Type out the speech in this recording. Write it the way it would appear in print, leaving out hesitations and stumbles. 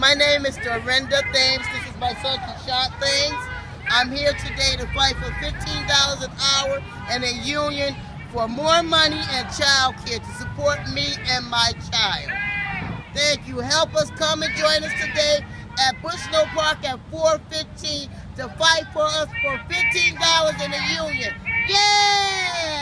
my name is Dorinda Thames. This is my son, Keshot Thames. I'm here today to fight for $15 an hour and a union for more money and child care to support me and my child. Thank you. Help us come and join us today at Bushnell Park at 4:15 to fight for us for $15 in a union. Yeah!